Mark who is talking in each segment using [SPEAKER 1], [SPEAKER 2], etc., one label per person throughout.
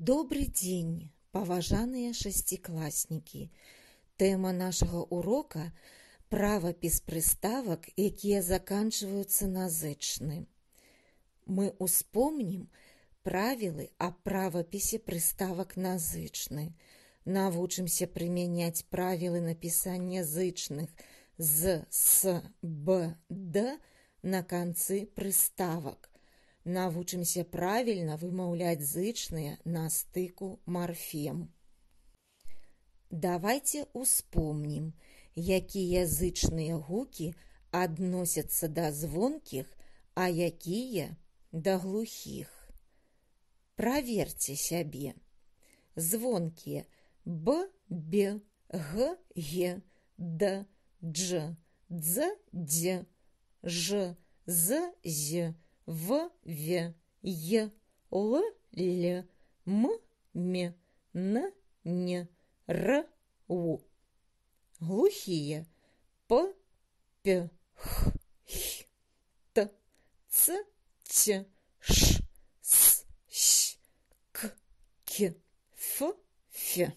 [SPEAKER 1] Добрый дзень, паважаныя шасцікласнікі. Тэма нашага урока – правапіс прыставак, якія заканчваюцца на зычны. Мы успомнім правілы аб правапісе прыставак на зычны. Навучымся прымяняць правілы напісання зычных з, с, б, д на канцы прыставак. Навучымся правільна вымаўляць зычныя на стыку марфем. Давайте успомнім, якія зычныя гукі адносяцца да звонкіх, а якія да глухіх. Праверце сябе. Звонкія б, б, г, г, д, дж, дз, дз, ж, з, з, в, в, й, л, л, м, м, н, н, р, у. Глухие п, п, х, х, т, ц, ч, ш, с, щ, к, к, ф, ф.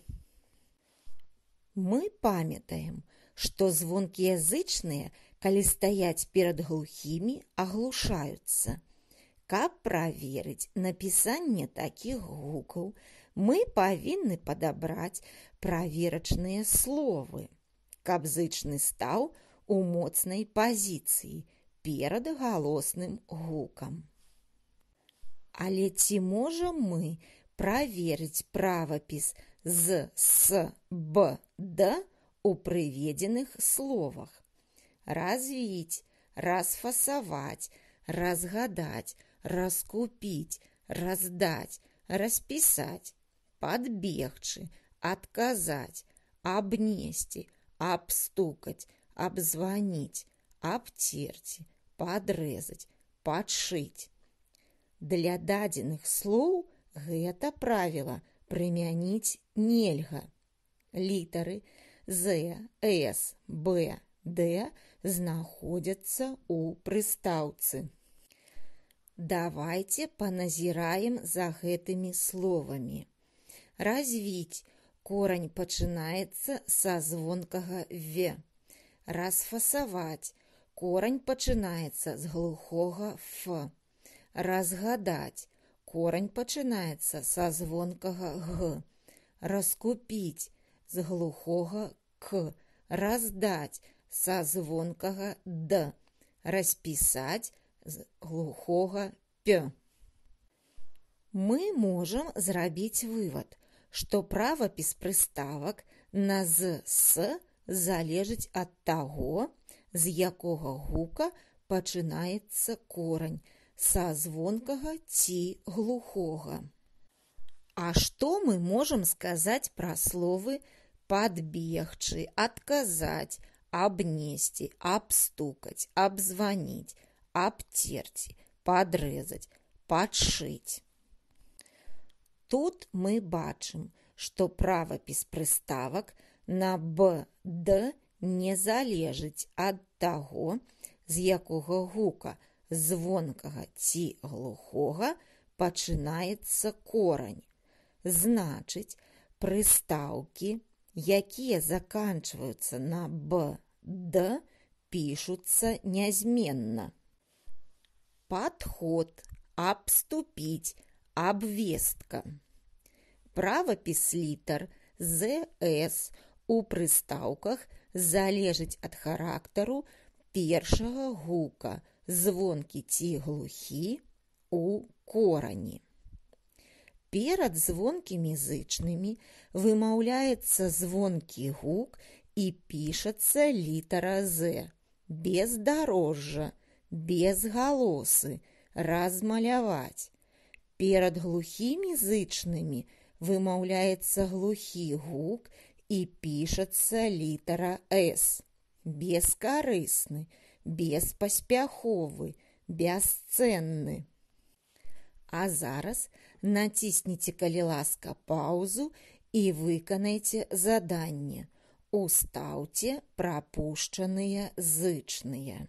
[SPEAKER 1] Мы памятаем, што звонкія зычныя, калі стаяць перад глухімі, аглушаюцца. Каб праверыць напісанне такіх гукаў, мы павінны падабраць праверачныя словы, каб зычны стаў у моцнай пазіцыі перад галосным гукам. Але ці можам мы праверыць правапіс з, с, б, д у прыведзеных словах? Развіць, расфасаваць, разгадаць, раскупіць, раздаць, распісаць, падбегчы, адказаць, абнесці, абстукаць, абзваніць, абцерці, падрэзаць, падшыць. Для дадзеных слоў гэта правіла прымяніць нельга. Літары з, с, б, д знаходзяцца ў прыстаўцы. Давайте паназіраем за гэтымі словамі. Развіць. Корань пачынаецца са звонкага в. Расфасаваць. Корань пачынаецца з глухога ф. Разгадаць. Корань пачынаецца са звонкага г. Раскупіць. З глухога к. Раздаць. Са звонкага д. Распісаць з глухога п. Мы можам зрабіць вывад, што правапіс прыставак на з, с залежыць ад таго, з якога гука пачынаецца корань, са звонкага ці глухога. А што мы можам сказаць пра словы падбегчы, адказаць, абнесці, абстукаць, абзваніць, абцерці, падрэзаць, падшыць? Тут мы бачым, што правапіс прыставак на б, д не залежыць ад таго, з якога гука, звонкага ці глухога, пачынаецца корань. Значыць, прыстаўкі, якія заканчваюцца на б, д, пішуцца нязменна. Падход, абступіць, абвестка. Правапіс літар з, с у прыстаўках залежыць ад характару першага гука, звонкі ці глухі у корані. Перад звонкімі зычнымі вымаўляецца звонкі гук і пішацца літара з, без дарожжа, без галосы, размаляваць. Перад глухімі зычнымі вымаўляецца глухі гук і пішацца літара с, бескарысны, беспаспяховы, бясцэнны. А зараз націсніце, калі ласка, паўзу і выканайце заданне. Устаўце прапушчаныя зычныя.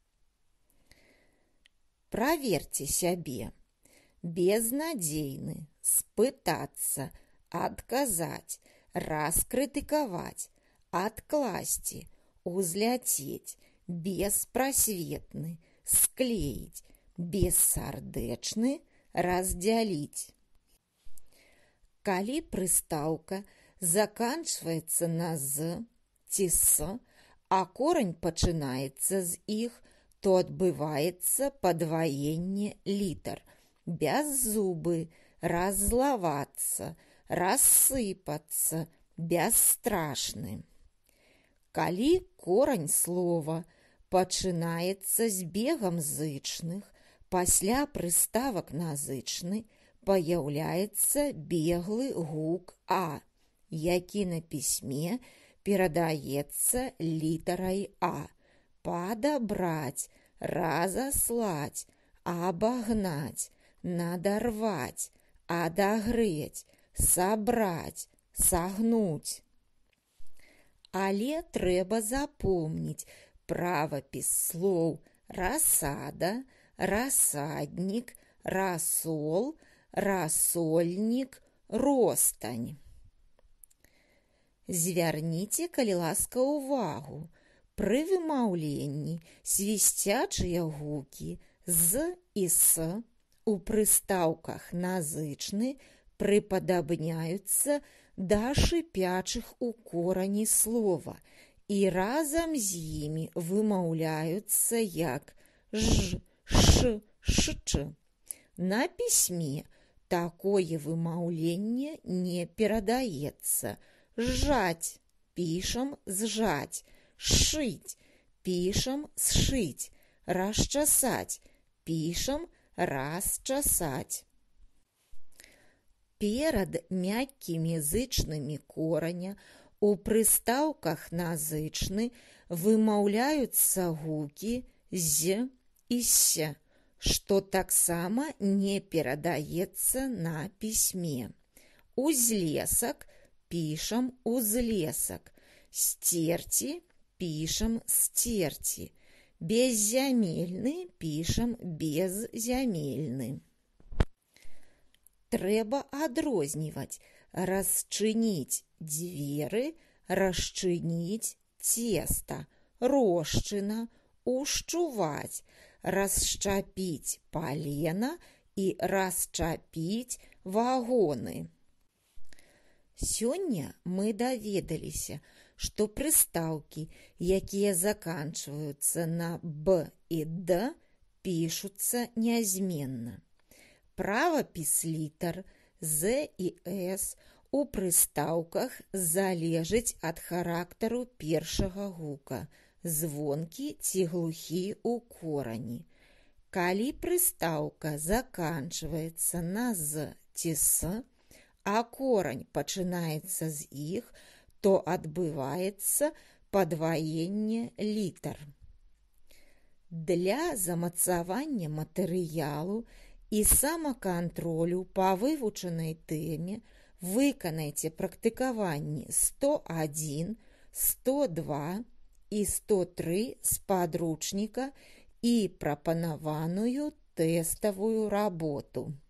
[SPEAKER 1] Праверце сябе. Безнадзейны, спытацца, адказаць, раскрытыкаваць, адкласці, узляцець, беспрасветны, склеіць, бессардэчны, раздзяліць. Калі прыстаўка заканчваецца на з ці с, а корань пачынаецца з іх, то адбываецца падваенне літар. Бяззубы, раззлавацца, рассыпацца, бясстрашны. Калі корань слова пачынаецца з бегам зычных, пасля прыставак на зычны паяўляецца беглы гук а, які на пісьме перадаецца літарай а. Падабраць, разаслаць, абагнаць, надарваць, адагрэць, сабраць, сагнуць. Але трэба запомніць правапіс слоў расада, расаднік, расол, расольнік, ростань. Звярніце, калі ласка, увагу. Пры вымаўленні свісцячыя гукі з і с у прыстаўках на зычны прыпадабняюцца да шыпячых у корані слова і разам з імі вымаўляюцца як ж, ш, шч. На пісьме такое вымаўленне не перадаецца. Зжаць, пішам зжаць, сшыць, пішам сшыць, расчасаць, пішам расчасаць. Перад мяккімі зычнымі кораня у прыстаўках на зычны вымаўляюцца гукі з і с, што таксама не перадаецца на пісьме. Узлесак пішам узлесак, сцерці пішам сцерці, беззямельны пішам беззямельны. Трэба адрозніваць расчыніць дзверы, расчыніць цеста, рошчына, ушчуваць, расчапіць палена і расчапіць вагоны. Сёння мы даведаліся, што прыстаўкі, якія заканчваюцца на б і д, пішуцца нязменна. Правапіс літар з і с у прыстаўках залежыць ад характару першага гука, звонкі ці глухі ў корані. Калі прыстаўка заканчваецца на з ці с, а корань пачынаецца з іх, то адбываецца падваенне літар. Для замацавання матэрыялу і самакантролю па вывучанай тэме выканайце практыкаванні 101, 102 і 103 з падручніка і прапанаваную тэставую работу.